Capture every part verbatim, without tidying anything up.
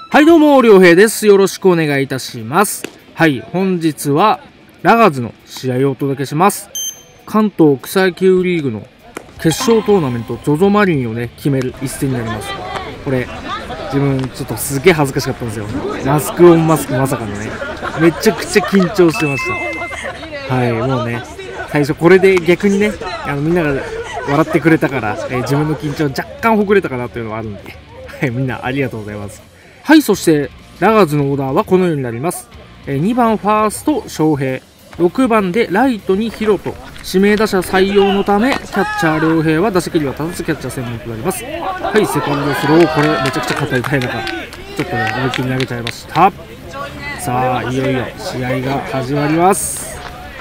はいどうも、りょうへいです。よろしくお願いいたします。はい、本日はラガーズの試合をお届けします。関東草野球リーグの決勝トーナメント ゾゾ マリンをね、決める一戦になります。これ、自分ちょっとすげえ恥ずかしかったんですよ。マスクオンマスクまさかのね。めちゃくちゃ緊張してました。はい、もうね、最初これで逆にね、あのみんなが笑ってくれたから、えー、自分の緊張若干ほぐれたかなというのがあるんで、はい、みんなありがとうございます。はい、そしてラガーズのオーダーはこのようになります。えー、にばんファースト翔平、ろくばんでライトにヒロト、指名打者採用のためキャッチャー良平は打席には立たずキャッチャー専門となります。はい、セカンドスロー、これめちゃくちゃ硬い中、ちょっとね思いっきり投げちゃいました。さあいよいよ試合が始まります。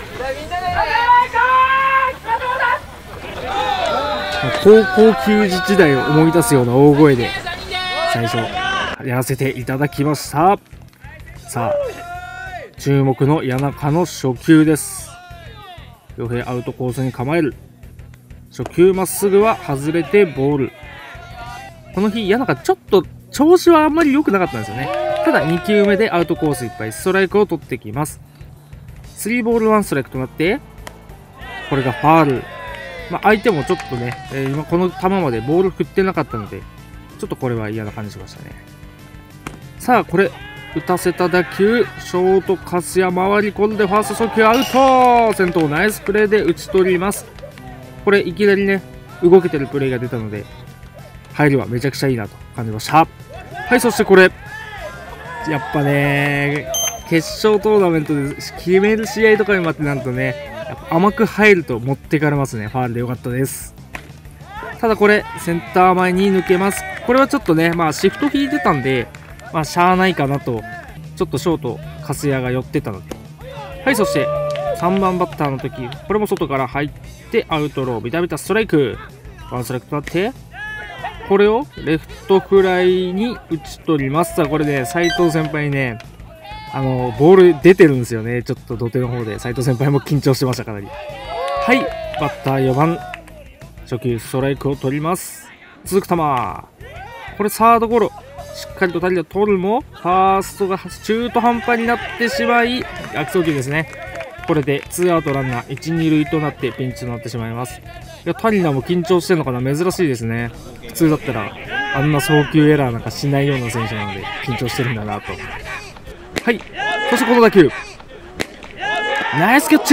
高校球児時代を思い出すような大声で最初やらせていただきました。さあ注目の谷中の初球です。良平アウトコースに構える。初球まっすぐは外れてボール。この日谷中ちょっと調子はあんまり良くなかったんですよね。ただにきゅうめでアウトコースいっぱいストライクを取ってきます。スリーボールワンストライクとなって、これがファール。まあ、相手もちょっとね、えー、今この球までボール振ってなかったので、ちょっとこれは嫌な感じしましたね。さあ、これ、打たせた打球、ショートカスヤ回り込んでファースト初球アウト。先頭ナイスプレーで打ち取ります。これ、いきなりね、動けてるプレーが出たので、入りはめちゃくちゃいいなと感じました。はい、そしてこれ、やっぱね、決勝トーナメントで決める試合とかにまってなるとね、やっぱ甘く入ると持ってかれますね。ファールでよかったです。ただこれ、センター前に抜けます。これはちょっとね、まあシフト引いてたんで、まあしゃあないかなと、ちょっとショート、カスヤが寄ってたので。はい、そしてさんばんバッターの時、これも外から入ってアウトロー、ビタビタストライク。ワンストライクとなって、これをレフトフライに打ち取ります。さあ、これで、ね、斉藤先輩にね、あの、ボール出てるんですよね。ちょっと土手の方で。斉藤先輩も緊張してました、かなり。はい、バッターよばん。初球ストライクを取ります。続く球。これサードゴロ。しっかりとタリを取るも、ファーストが中途半端になってしまい、悪送球ですね。これでツーアウトランナーいち、に塁となってピンチとなってしまいます。いや、タリナも緊張してるのかな、珍しいですね。普通だったら、あんな送球エラーなんかしないような選手なので、緊張してるんだなと。はい。そしてこの打球。ナイスキャッチ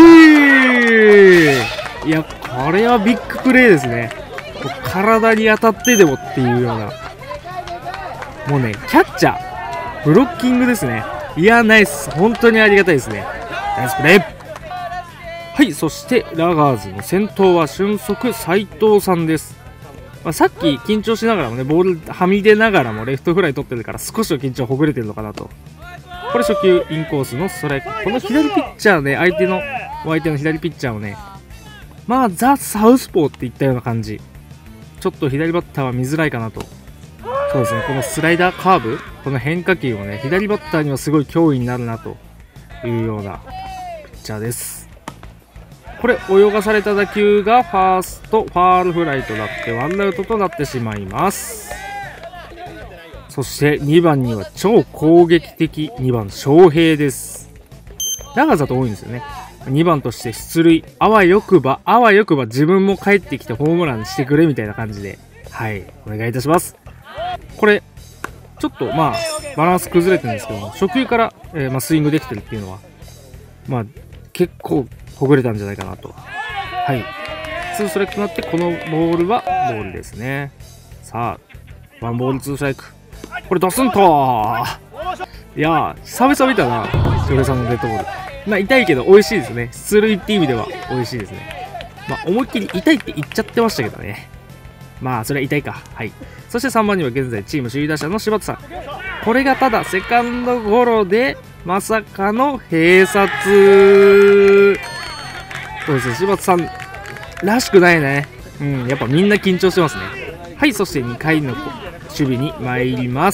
ー。いや、これはビッグプレーですね。体に当たってでもっていうような。もうね、キャッチャー、ブロッキングですね。いや、ナイス。本当にありがたいですね。ナイスプレー。はい、そしてラガーズの先頭は俊足斉藤さんです。まあ、さっき緊張しながらもね、ボールはみ出ながらもレフトフライ取ってるから少しは緊張ほぐれてるのかなと。これ初球インコースのストライク。この左ピッチャーね、相手のお相手の左ピッチャーをね、まあザ・サウスポーっていったような感じ。ちょっと左バッターは見づらいかなと。そうですね、このスライダーカーブ、この変化球もね、左バッターにはすごい脅威になるなというようなピッチャーです。これ泳がされた打球がファーストファールフライとなってワンアウトとなってしまいます。そしてにばんには超攻撃的にばん翔平です。ラガーズだと多いんですよね。にばんとして出塁、あわよくばあわよくば自分も帰ってきてホームランしてくれみたいな感じで、はいお願いいたします。これちょっとまあバランス崩れてるんですけども、初球から、えーまあ、スイングできてるっていうのはまあ結構ほぐれたんじゃないかなと。はい、ツーストライクとなって、このボールはボールですね。さあワンボールツーストライク、これドスンと。いやー久々見たな、翔平さんのデッドボール。まあ痛いけど美味しいですね。出塁っていう意味では美味しいですね。まあ思いっきり痛いって言っちゃってましたけどね。まあそれは痛いか。はい。そしてさんばんには現在チーム首位打者の柴田さん。これがただセカンドゴロでまさかの併殺。そうですね、柴田さんらしくないね。うん、やっぱみんな緊張してますね。はい、そしてにかいの守備に参ります。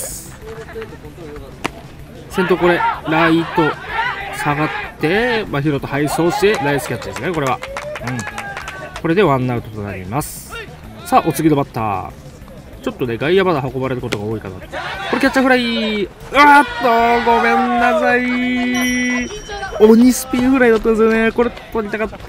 先頭これライト下がって、まあ、ヒロと配送してナイスキャッチですね、これは。うん。これでワンアウトとなります。さあ、お次のバッター。 ちょっとね、外野まで運ばれることが多いかな。これキャッチャーフライ。うわーっと、ごめんなさい。鬼スピンフライだったんですよね。これ取りたかった。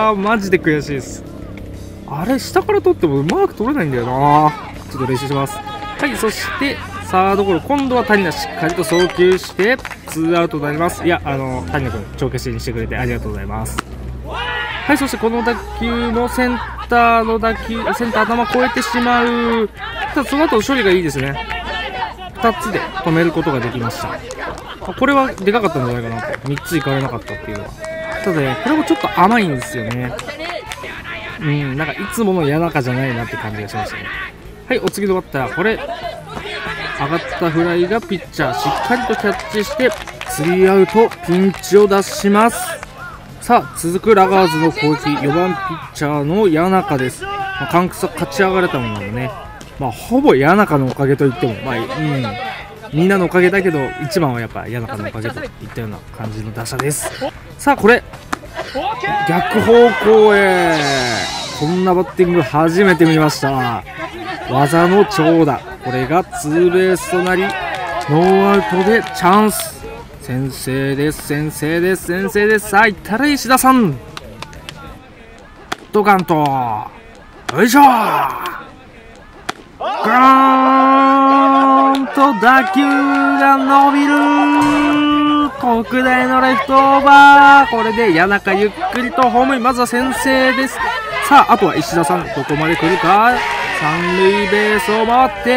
マジで悔しいです。あれ、下から取ってもうまく取れないんだよな。ちょっと練習します。はい、そして、サードゴロ。今度は谷田しっかりと送球して、ツーアウトになります。いや、あの、谷田君、帳消しにしてくれてありがとうございます。はい、そしてこの打球もセンターの打球、センター頭越えてしまう。ただその後処理がいいですね。ふたつで止めることができました。これはでかかったんじゃないかなと。みっついかれなかったっていうのは。ただね、これもちょっと甘いんですよね。うん、なんかいつもの谷中じゃないなって感じがしましたね。はい、お次のバッター、これ、上がったフライがピッチャー、しっかりとキャッチして、スリーアウト、ピンチを脱します。さあ、続くラガーズの攻撃、よばんピッチャーの谷中です。まあ、カンクス勝ち上がれたもののね、まあ、ほぼ谷中のおかげといっても、まあ、うん、みんなのおかげだけど、一番はやっぱ谷中のおかげといったような感じの打者です。さあ、これ、逆方向へ。こんなバッティング初めて見ました。技の長打。これがツーベースとなり、ノーアウトでチャンス。先制です、先制です、先制です。さあ、いったら石田さん。ドカンと。よいしょー。ガーンと打球が伸びる。特大のレフトオーバー。これで谷中ゆっくりとホームイン。まずは先制です。さあ、あとは石田さん、どこまで来るか。三塁ベースを回って、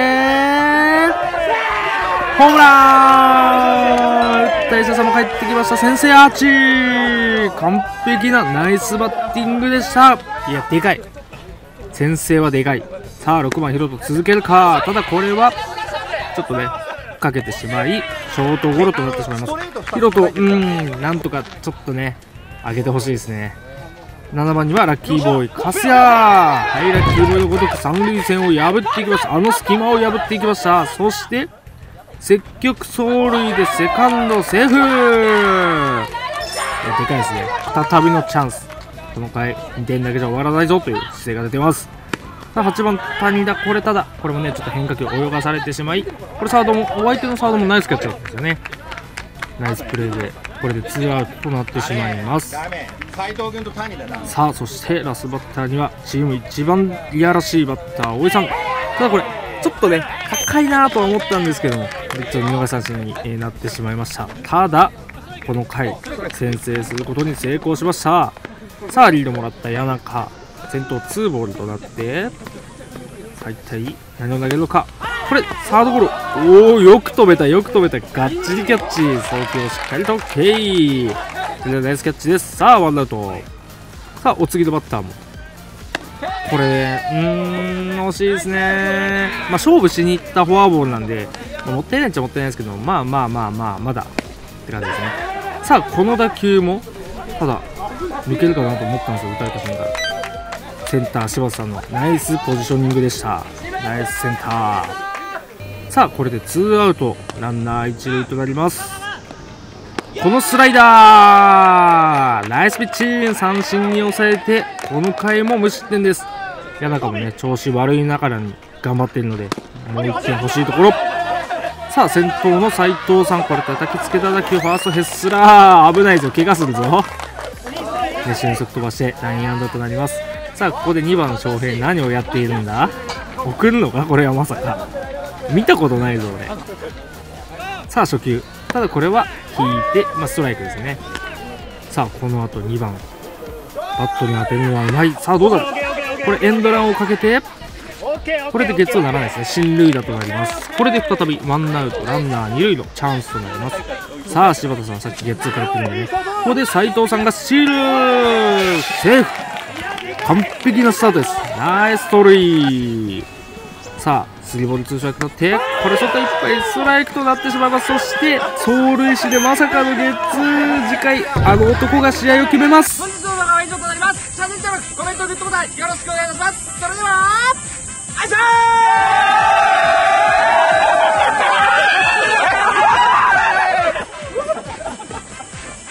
ホームラン。打った石田さんも帰ってきました。先制アーチ。完璧なナイスバッティングでした。いや、でかい。先制はでかい。さあ、ろくばんヒロト続けるか。ただこれは、ちょっとね、かけてしまい、ショートゴロとなってしまいます。ヒロト、うーん、なんとかちょっとね、上げてほしいですね。ななばんにはラッキーボーイ、カスヤー。はい、ラッキーボーイのごとく三塁線を破っていきました。あの隙間を破っていきました。そして、積極走塁でセカンドセーフ。いや、でかいですね。再びのチャンス。この回、にてんだけじゃ終わらないぞという姿勢が出てます。さあ、はちばん谷田、これただ、これもね、ちょっと変化球を泳がされてしまい、これサードも、お相手のサードもナイスキャッチだったんですよね。ナイスプレーで、これでツーアウトとなってしまいます。さあ、そしてラスバッターにはチーム一番いやらしいバッター、大井さん。ただこれ、ちょっとね、高いなとは思ったんですけども、ちょっと見逃し三振になってしまいました。ただ、この回、先制することに成功しました。さあ、リードもらった谷中、先頭ツーボールとなって、さあ、一体何を投げるのか。これ、サードゴロ。おお、よく飛べた、よく飛べた。がっちりキャッチ。送球をしっかりと OK。それではナイスキャッチです。さあ、ワンアウト。さあ、お次のバッターも。これ、うーん、惜しいですね。まあ、勝負しに行ったフォアボールなんで、まあ、もったいないっちゃもったいないですけど、まあまあまあまあ、まだって感じですね。さあ、この打球も、ただ、抜けるかなと思ったんですよ、打たれた瞬間。センター、柴田さんのナイスポジショニングでした。ナイスセンター。さあ、これでツーアウト、ランナー一塁となります。このスライダー、ナイスピッチン、三振に抑えて、この回も無失点です。谷中もね、調子悪いながらに頑張っているので、もう一点欲しいところ。さあ、先頭の斉藤さん、これ叩きつけた打球、ファーストヘッスラー、危ないぞ、怪我するぞ。で、俊足飛ばしてラインアンドとなります。さあ、ここでにばん翔平、何をやっているんだ。送るのか、これはまさか。見たことないぞ、俺。さあ、初球。ただこれは引いて、まあ、ストライクですね。さあ、この後にばん。バットに当てるのはうまい。さあ、どうだ。これエンドランをかけて、これでゲッツーならないですね。進塁打となります。これで再びワンアウト、ランナーに塁のチャンスとなります。さあ、柴田さん、さっきゲッツーから来るので、ここで斉藤さんがスチールセーフ。完璧なスタートです。ナイス盗塁。さあ、スリーボールツーストライクになって、これ外いっぱいストライクとなってしまいます。そして、走塁士でまさかのゲッツー。次回、あの男が試合を決めます。 本日の動画は以上となります。チャンネル登録、コメント、グッドボタンよろしくお願いいたします。それでは、あいしょ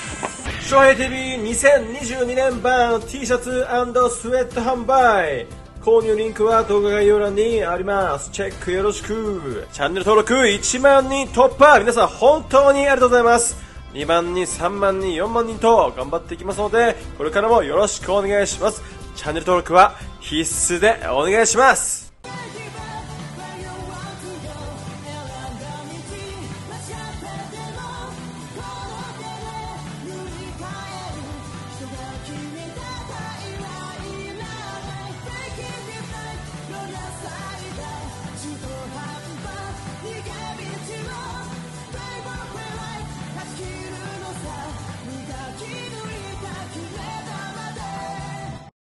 ー翔平 ティーブイにせんにじゅうにねん版 T シャツ&スウェット販売。 購入リンクは動画概要欄にあります。チェックよろしく。チャンネル登録いちまんにん突破。皆さん本当にありがとうございます。にまんにん、さんまんにん、よんまんにんと頑張っていきますので、これからもよろしくお願いします。チャンネル登録は必須でお願いします。